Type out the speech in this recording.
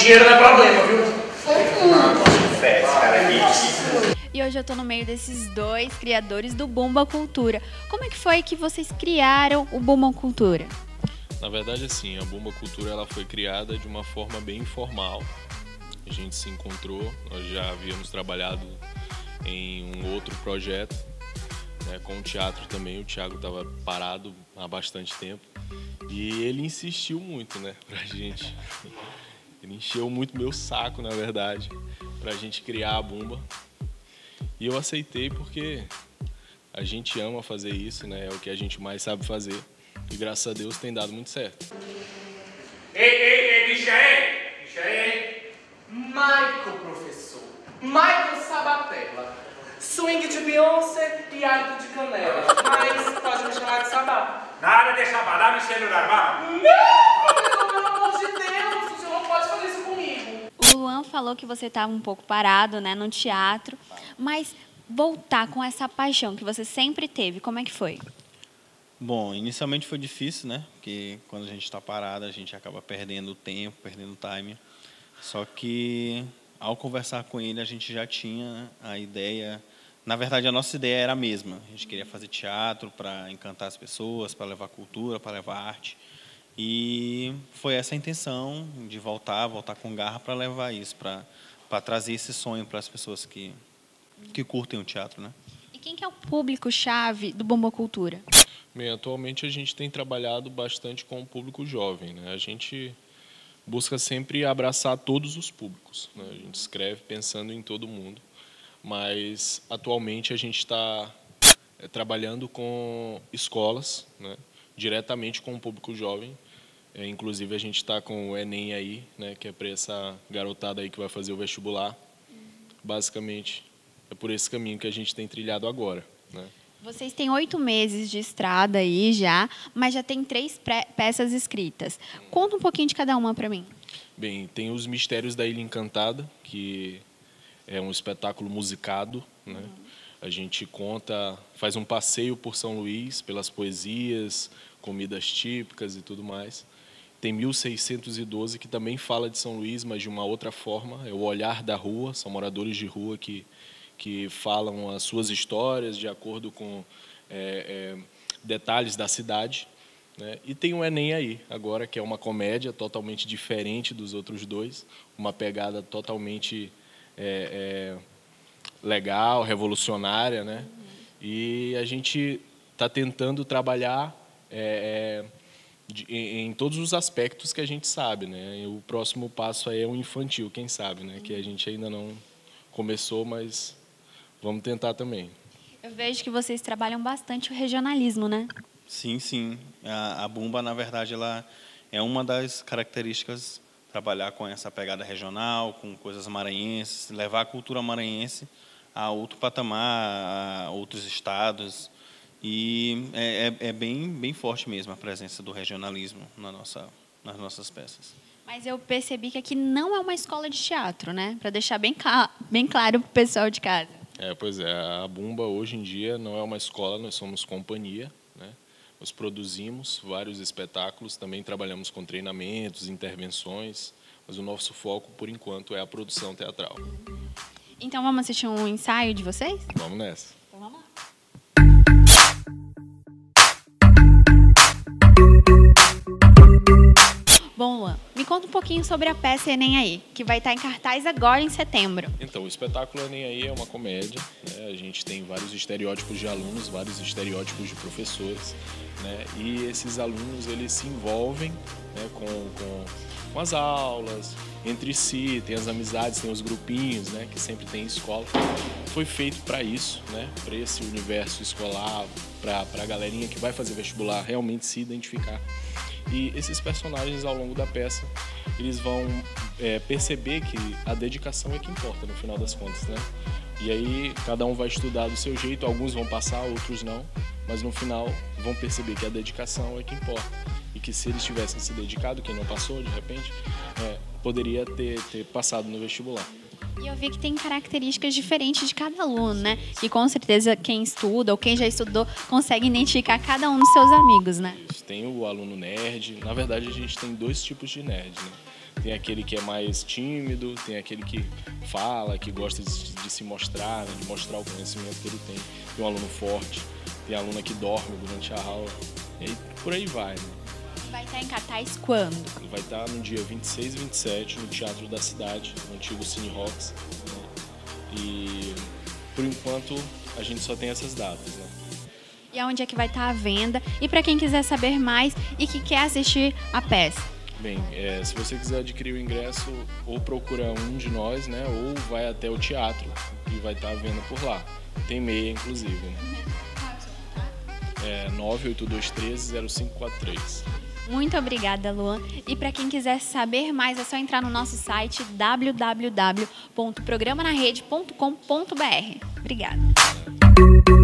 dinheiro não é problema, viu? E hoje eu tô no meio desses dois criadores do Bumba Cultura. Como é que foi que vocês criaram o Bumba Cultura? Na verdade, assim, a Bumba Cultura ela foi criada de uma forma bem informal. A gente se encontrou, nós já havíamos trabalhado em um outro projeto, né, com o teatro também. O Thiago estava parado há bastante tempo e ele insistiu muito, né, pra gente. Ele encheu muito meu saco, na verdade, pra gente criar a Bumba. E eu aceitei porque a gente ama fazer isso, né, é o que a gente mais sabe fazer. E graças a Deus tem dado muito certo. Ei, Michael! Michael, professor. Michael Sabatella. Swing de Beyoncé e hábito de canela. Mas pode me chamar de Sabá. Nada de Sabá, dá-me celular, vamos. Não, professor, pelo amor de Deus, o senhor não pode fazer isso comigo. O Luan falou que você estava um pouco parado, né, no teatro, mas voltar com essa paixão que você sempre teve, como é que foi? Bom, inicialmente foi difícil, né? Porque quando a gente está parado, a gente acaba perdendo o tempo, perdendo o time. Só que, ao conversar com ele, a gente já tinha a ideia. Na verdade, a nossa ideia era a mesma. A gente queria fazer teatro para encantar as pessoas, para levar cultura, para levar arte. E foi essa a intenção de voltar com garra para levar isso, para trazer esse sonho para as pessoas que curtem o teatro, né? E quem que é o público-chave do Bumba Cultura? Bem, atualmente a gente tem trabalhado bastante com o público jovem, né? A gente busca sempre abraçar todos os públicos, né? A gente escreve pensando em todo mundo, mas atualmente a gente está trabalhando com escolas, né? Diretamente com o público jovem. Inclusive a gente está com o Enem aí, né? Que é para essa garotada aí que vai fazer o vestibular. Basicamente é por esse caminho que a gente tem trilhado agora, né? Vocês têm 8 meses de estrada aí já, mas já tem 3 peças escritas. Conta um pouquinho de cada uma para mim. Bem, tem os Mistérios da Ilha Encantada, que é um espetáculo musicado, né? A gente faz um passeio por São Luís, pelas poesias, comidas típicas e tudo mais. Tem 1612, que também fala de São Luís, mas de uma outra forma. É o olhar da rua, são moradores de rua que falam as suas histórias de acordo com detalhes da cidade, né? E tem o Enem aí, agora, que é uma comédia totalmente diferente dos outros dois, uma pegada totalmente legal, revolucionária, né? E a gente está tentando trabalhar em todos os aspectos que a gente sabe, né? E o próximo passo aí é o infantil, quem sabe, né? Que a gente ainda não começou, mas vamos tentar também. Eu vejo que vocês trabalham bastante o regionalismo, né? Sim, sim. A Bumba, na verdade, ela é uma das características, trabalhar com essa pegada regional, com coisas maranhenses, levar a cultura maranhense a outro patamar, a outros estados. E é bem forte mesmo a presença do regionalismo nas nossas peças. Mas eu percebi que aqui não é uma escola de teatro, né? Para deixar bem claro para o pessoal de casa. Pois é, a Bumba hoje em dia não é uma escola, nós somos companhia, né? Nós produzimos vários espetáculos, também trabalhamos com treinamentos, intervenções, mas o nosso foco, por enquanto, é a produção teatral. Então vamos assistir um ensaio de vocês? Vamos nessa. Então vamos lá. Bom, Luan, me conta um pouquinho sobre a peça Enem Aí, que vai estar em cartaz agora em setembro. Então, o espetáculo Enem Aí é uma comédia, né? A gente tem vários estereótipos de alunos, vários estereótipos de professores, né? E esses alunos, eles se envolvem, né, com as aulas, entre si, tem as amizades, tem os grupinhos, né, que sempre tem em escola. Foi feito para isso, né, para esse universo escolar, para a galerinha que vai fazer vestibular realmente se identificar. E esses personagens, ao longo da peça, eles vão perceber que a dedicação é que importa, no final das contas, né? E aí, cada um vai estudar do seu jeito, alguns vão passar, outros não, mas no final vão perceber que a dedicação é que importa. E que se eles tivessem se dedicado, quem não passou, de repente, poderia ter passado no vestibular. E eu vi que tem características diferentes de cada aluno, né? Que com certeza quem estuda ou quem já estudou consegue identificar cada um dos seus amigos, né? Isso. Tem o aluno nerd. Na verdade, a gente tem dois tipos de nerd, né? Tem aquele que é mais tímido, tem aquele que fala, que gosta de se mostrar, né, de mostrar o conhecimento que ele tem. Tem um aluno forte, tem aluna que dorme durante a aula, e aí, por aí vai, né? Vai estar em cartaz quando? Vai estar no dia 26 e 27 no Teatro da Cidade, no antigo Cine Rocks, né? E por enquanto a gente só tem essas datas, né? E aonde é que vai estar a venda? E para quem quiser saber mais e que quer assistir a peça? Bem, se você quiser adquirir o ingresso, ou procura um de nós, né? Ou vai até o teatro, que vai estar à venda por lá. Tem meia, inclusive, né? 98213-0543. Muito obrigada, Luan. E para quem quiser saber mais, é só entrar no nosso site www.programanarede.com.br. Obrigada.